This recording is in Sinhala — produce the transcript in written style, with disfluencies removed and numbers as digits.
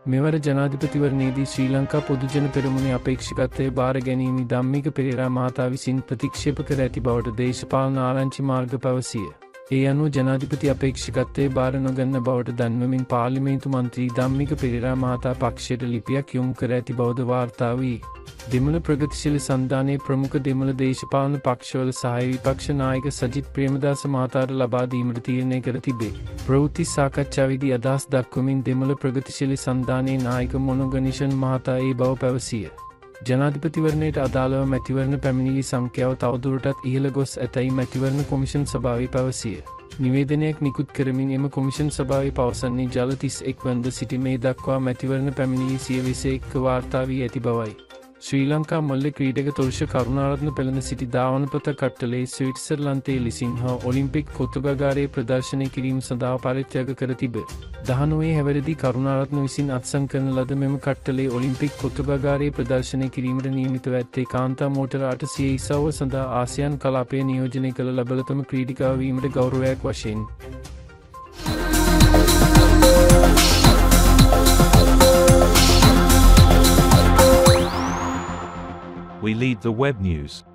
මෙවර ජනාධිපතිවරණයේදී ශ්‍රී ලංකා පොදුජන පෙරමුණේ අපේක්ෂකත්වය බාර ගැනීම ධම්මික පෙරේරා මහතා විසින් ප්‍රතික්ෂේප කර ඇති බවට දේශපාලන ආරංචි මාර්ග පැවසිය. ඒ අනුව ජනාධිපති අපේක්ෂකත්වය බාර නොගන්න බවට දන්වමින් පාර්ලිමේන්තු මන්ත්‍රී ධම්මික පෙරේරා මහතා පක්ෂයට ලිපියක් යොමු කර ඇති බවද වාර්තා වී. දෙමළ ප්‍රගතිශීලී සන්ධානයේ ප්‍රමුඛ දෙමළ දේශපාලන පක්ෂවල සහාය විපක්ෂ නායක සජිත් ප්‍රේමදාස මහතාට ලබා දීමට තීරණය කර තිබේ. ප්‍රවෘත්ති සාකච්ඡාවේදී අදහස් දක්වමින් දෙමළ ප්‍රගතිශීලී සන්ධානයේ නායක මොනොගනිෂන් මහතා ඒ බව පැවසිය. ජනාධිපතිවරණයට අදාළව මැතිවරණ පැමිණිලි සංඛ්‍යාව තවදුරටත් ඉහළ ගොස් ඇතැයි මැතිවරණ කොමිෂන් සභාවේ පැවසිය. නිවේදනයක් නිකුත් කරමින් එම කොමිෂන් සභාවේ පවසන්නේ ජල 31 වනද සිට මේ දක්වා මැතිවරණ පැමිණිලි 121ක වාර්තා වී ඇති බවයි. ශ්‍රී ලංකා මල්ල ක්‍රීඩක තුරුෂ කරුණාරත්න පෙළඳ සිටි ධාවනපත කට්ටලේ ස්විට්සර්ලන්තයේ ලිසින් හා ඔලිම්පික් කොතුගාගාරයේ ප්‍රදර්ශනය කිරීම සඳහා පරිත්‍යාග කර තිබේ. 19 හැවිරිදි කරුණාරත්න විසින් අත්සන් කරන ලද මෙම කට්ටලේ ඔලිම්පික් කොතුගාගාරයේ ප්‍රදර්ශනය කිරීමට නියමිතව ඇත්තේ කාන්තා මෝටර 800 ඉසව්ව සඳහා ආසියානු කලාපය නියෝජනය කළ ලබලතම ක්‍රීඩිකාව වීමට ගෞරවයක් වශයෙන්. We lead the web news.